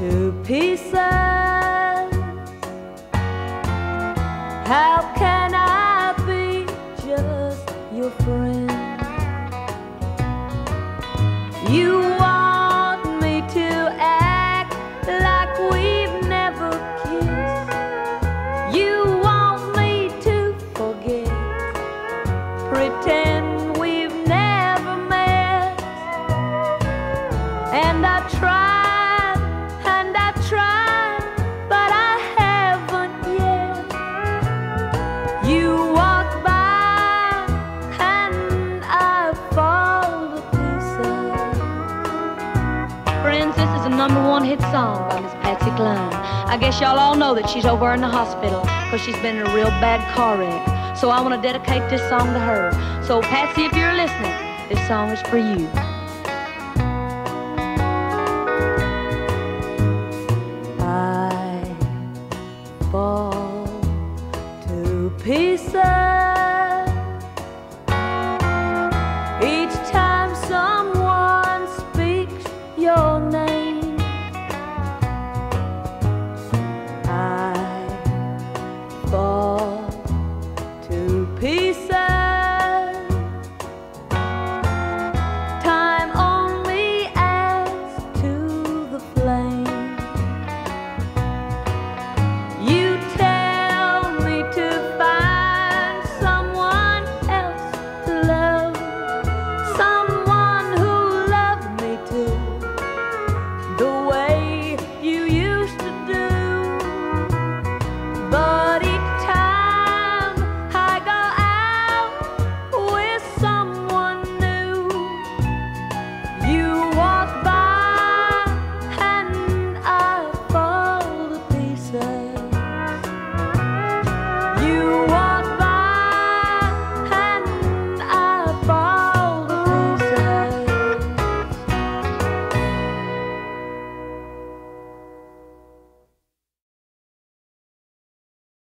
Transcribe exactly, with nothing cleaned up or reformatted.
to pieces. How can I be just your friend? You want me to act like we've never kissed. You want me to forget, pretend we've never met. And I tried, and I tried, but I haven't yet. You walk by and I fall to pieces. Friends, this is a number one hit song by Miss Patsy Cline. I guess y'all all know that she's over in the hospital because she's been in a real bad car wreck. So I want to dedicate this song to her. So Patsy, if you're listening, this song is for you.